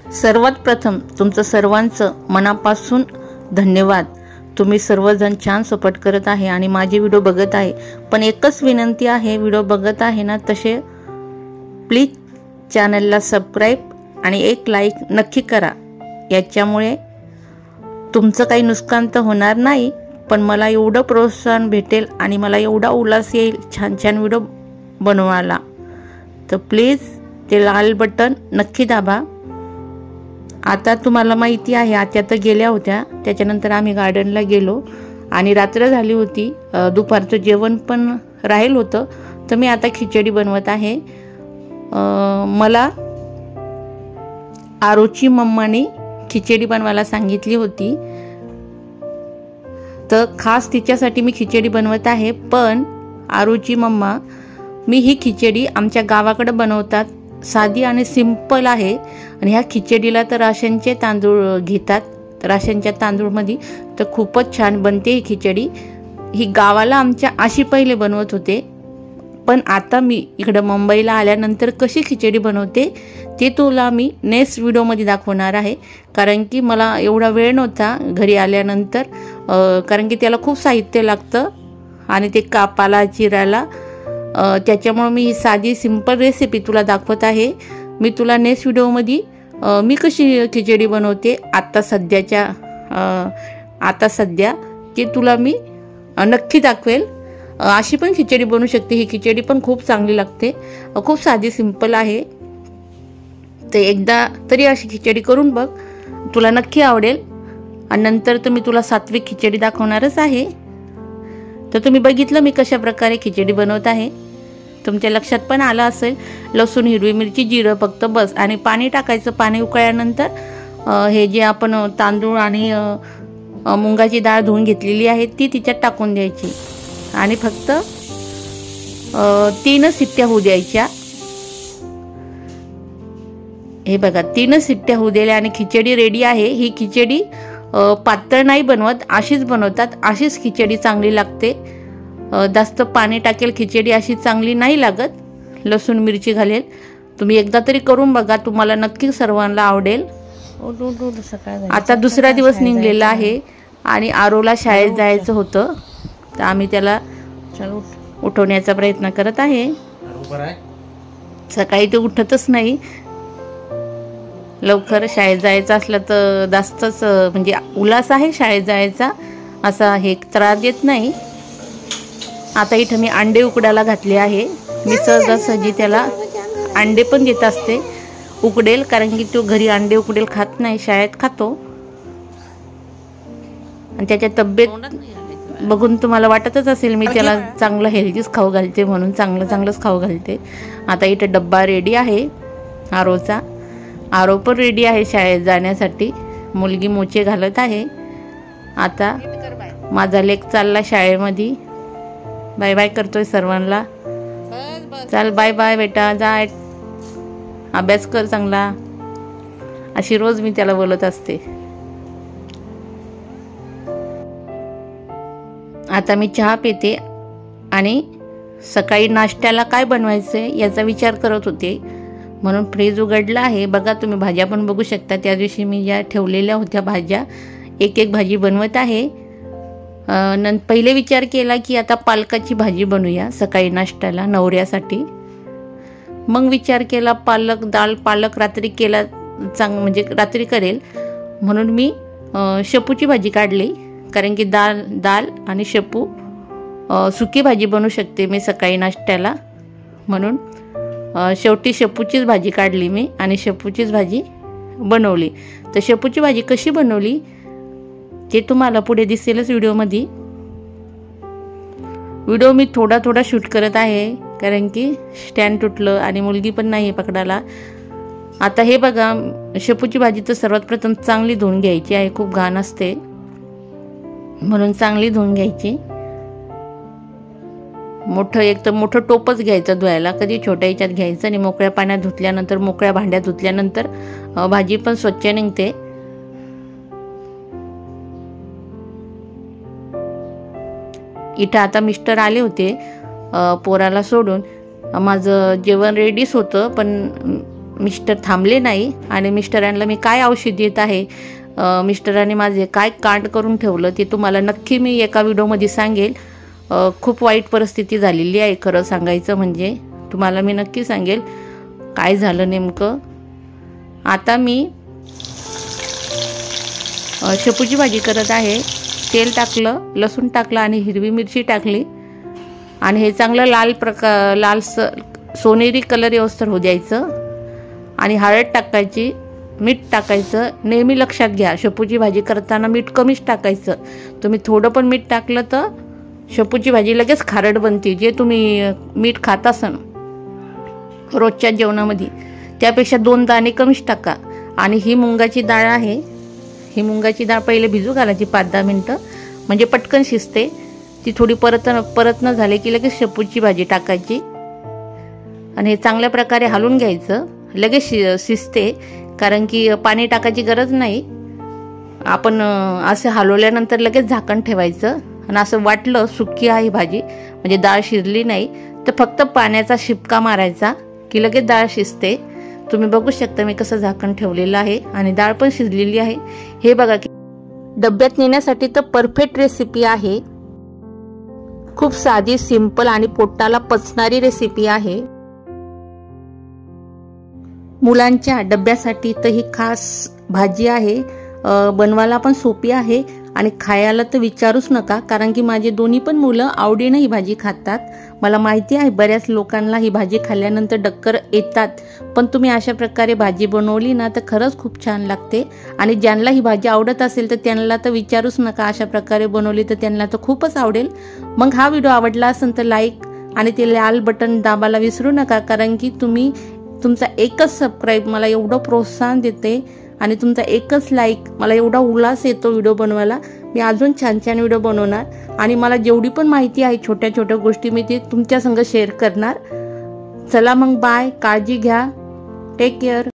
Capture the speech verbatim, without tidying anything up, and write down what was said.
सर्वात प्रथम तुमचं सर्वांचं मनापासून धन्यवाद। तुम्ही सर्वजण छान सपोर्ट करत आहे आणि माझे व्हिडिओ बघत आहे। पण एकच विनंती आहे, व्हिडिओ बघत आहे ना तसे प्लीज चॅनलला सबस्क्राइब आणि एक लाईक नक्की करा। याच्यामुळे तुमचं काही नुकसान तर होणार नाही, पण मला एवढं प्रोत्साहन भेटेल आणि मला एवढा उल्हास येईल छान छान व्हिडिओ बनवायला। तर प्लीज ते लाल बटन नक्की दाबा। आता तुम्हाला माहिती आहे आत्या तर गेल्या होत्या, त्याच्यानंतर आम्ही गार्डनला गेलो आणि रात्र झाली होती। दुपारचं जेवण पण राहिल होतं, तर मी आता खिचडी बनवत आहे। मला आरोची मम्माने खिचडी बनवायला सांगितली होती, तर खास तिच्यासाठी मी खिचडी बनवत आहे। पण आरोची मम्मा मी ही खिचडी आमच्या गावाकडे बनवतात, साधी आणि सिंपल आहे। आणि ह्या खिचडीला तर राशनचे तांदूळ घेतात, राशनच्या तांदूळमध्ये तर खूपच छान बनते ही खिचडी। ही गावाला आमच्या अशी पहिले बनवत होते, पण आता मी इकडे मुंबईला आल्यानंतर कशी खिचडी बनवते ते तुला मी नेक्स्ट व्हिडिओमध्ये दाखवणार आहे। कारण की मला एवढा वेळ नव्हता घरी आल्यानंतर, कारण की त्याला खूप साहित्य लागतं आणि ते कापाला चिरायला, त्याच्यामुळे मी ही साधी सिंपल रेसिपी तुला दाखवत आहे। मी तुला नेक्स्ट व्हिडिओमध्ये मी कशी खिचडी बनवते आता सध्याच्या आता सध्या ते तुला मी नक्की दाखवेल। अशी पण खिचडी बनवू शकते, ही खिचडी पण खूप चांगली लागते, खूप साधी सिंपल आहे। तर एकदा तरी अशी खिचडी करून बघ, तुला नक्की आवडेल। आणि नंतर तर मी तुला सात्विक खिचडी दाखवणारच आहे। तर तुम्ही बघितलं मी कशा प्रकारे खिचडी बनवत आहे, तुमच्या लक्षात पण आलं असेल। लसूण, हिरवी मिरची, जिरं फक्त बस, आणि पाणी टाकायचं। पाणी उकळल्यानंतर हे जे आपण तांदूळ आणि मुंगाची डाळ धुवून घेतलेली आहे ती तिच्यात टाकून द्यायची आणि फक्त तीनच शिट्ट्या होऊ द्यायच्या। हे बघा, तीनच शिट्ट्या होऊ दिल्या आणि खिचडी रेडी आहे। ही खिचडी पातळ नाही बनवत, अशीच बनवतात, अशीच खिचडी चांगली लागते। जास्त पाणी टाकेल खिचडी अशी चांगली नाही लागत, लसूण मिरची घालेल। तुम्ही एकदा तरी करून बघा, तुम्हाला नक्की सर्वांना आवडेल। आता दुसरा दिवस निघलेला आहे आणि आरोला शाळेत जायचं होतं, तर आम्ही त्याला उठवण्याचा प्रयत्न करत आहे। सकाळी ते उठतच नाही, लवकर शाळेत जायचं असलं तर जास्तच म्हणजे उल्हास आहे शाळेत जायचा, असा हे त्रास देत नाही। आता इथं मी अंडे उकडायला घातले आहे। मी सहजासहजी त्याला अंडे पण देत असते, उकडेल, कारण की तो घरी अंडे उकडेल खात नाही, शाळेत खातो। आणि त्याच्या तब्येत बघून तुम्हाला वाटतच असेल मी त्याला चांगलं हेल्दीच खाऊ घालते, म्हणून चांगलं चांगलंच खाऊ घालते। आता इथं डब्बा रेडी आहे आरोचा, आरो पण रेडी आहे शाळेत जाण्यासाठी। मुलगी मोचे घालत आहे। आता माझा लेक चालला शाळेमध्ये, बाय बाय करतोय सर्वांना। चल बाय बाय बेटा, जा अभ्यास कर चांगला, अशी रोज मी त्याला बोलत असते। आता मी चहा पिते आणि सकाळी नाश्त्याला काय बनवायचं याचा विचार करत होते, म्हणून फ्रीज उघडला आहे। बघा तुम्ही भाज्या पण बघू शकता, त्या दिवशी मी ज्या ठेवलेल्या होत्या भाज्या, एक एक भाजी बनवत आहे। न पहिले विचार केला की आता पालकाची भाजी बनवूया सकाळी नाश्त्याला नवऱ्यासाठी। मग विचार केला पालक डाळ, पालक रात्री केला चांग म्हणजे रात्री करेल, म्हणून मी शेपूची भाजी काढली, कारण की दाल दाल आणि शेपू सुकी भाजी बनवू शकते मी सकाळी नाश्त्याला, म्हणून शेवटी शेपूचीच भाजी काढली मी आणि शेपूचीच भाजी बनवली। तर शेपूची भाजी कशी बनवली ते तुम्हाला पुढे दिसेलच व्हिडिओमध्ये। व्हिडिओ मी थोडा थोडा शूट करत आहे, कारण की स्टँड तुटलं आणि मुलगी पण नाही पकडायला। आता हे बघा, शेपूची भाजी तर सर्वात प्रथम चांगली धुवून घ्यायची आहे, खूप घाण असते म्हणून चांगली धुवून घ्यायची। मोठं एक तर मोठं टोपच घ्यायचं धुवायला, कधी छोट्या ह्याच्यात घ्यायचं आणि मोकळ्या पाण्यात धुतल्यानंतर, मोकळ्या भांड्यात धुतल्यानंतर भाजी पण स्वच्छ निघते। इथं आता मिस्टर आले होते पोराला सोडून, माझं जेवण रेडीच होतं, पण मिस्टर थांबले नाही आणि मिस्टरांना मी काय औषध देत आहे, मिस्टरांनी माझे काय कांड करून ठेवलं ते तुम्हाला नक्की मी एका व्हिडिओमध्ये सांगेल। खूप वाईट परिस्थिती झालेली आहे खरं सांगायचं म्हणजे, तुम्हाला मी नक्की सांगेल काय झालं नेमकं। आता मी शेपूची भाजी करत आहे। तेल टाकलं, लसूण टाकलं आणि हिरवी मिरची टाकली आणि हे चांगलं लाल प्रकार लाल सोनेरी कलर येऊस्तर होऊ द्यायचं आणि हळद टाकायची, मीठ टाकायचं। नेहमी लक्षात घ्या शेपूची भाजी करताना मीठ कमीच टाकायचं। तुम्ही थोडं पण मीठ टाकलं तर शेपूची भाजी लगेच खारट बनते। जे तुम्ही मीठ खात असाल रोजच्या जेवणामध्ये त्यापेक्षा दोन दाणे कमीच टाका। आणि ही मुंगाची डाळ आहे, ही मुंगाची डाळ पहिले भिजू घालायची पाच दहा मिनटं, म्हणजे पटकन शिजते। ती थोडी परत परत न झाले की लगेच शेपूची भाजी टाकायची आणि हे चांगल्या प्रकारे हलवून घ्यायचं। लगेच शि शिजते, कारण की पाणी टाकायची गरज नाही। आपण असं हलवल्यानंतर लगेच झाकण ठेवायचं आणि असं वाटलं सुकी आहे भाजी म्हणजे डाळ शिजली नाही तर फक्त पाण्याचा शिपका मारायचा की लगेच डाळ शिजते। तुम्ही बघू शकता मी कसं झाकण ठेवलेलं आहे आणि डाळ पण शिजलेली आहे। हे बघा की डब्यात नेण्यासाठी तर परफेक्ट रेसिपी आहे। खूप साधी, सिंपल आणि पोटाला पचणारी रेसिपी आहे। मुलांच्या डब्यासाठी तर ही खास भाजी आहे। बनवायला पण सोपी आहे आणि खायला तर विचारूच नका, कारण की माझे दोन्ही पण मुलं आवडीने ही भाजी खातात। मला माहिती आहे बऱ्याच लोकांना ही भाजी खाल्ल्यानंतर डक्कर येतात, पण तुम्ही अशा प्रकारे भाजी बनवली ना तर खरंच खूप छान लागते। आणि ज्यांना ही भाजी आवडत असेल तर त्यांना तर विचारूच नका, अशा प्रकारे बनवली तर त्यांना तर खूपच आवडेल। मग हा व्हिडिओ आवडला असेल तर लाईक आणि ते लाल बटन दाबायला विसरू नका, कारण की तुम्ही तुमचा एकच सबस्क्राईब मला एवढं प्रोत्साहन देते आणि तुमचा एकच लाईक मला एवढा उल्हास येतो व्हिडिओ बनवायला। मी अजून छान छान व्हिडिओ बनवणार आणि मला जेवढी पण माहिती आहे छोट्या छोट्या गोष्टी मी ते तुमच्या संग शेअर करणार। चला मग बाय, काळजी घ्या, टेक केअर।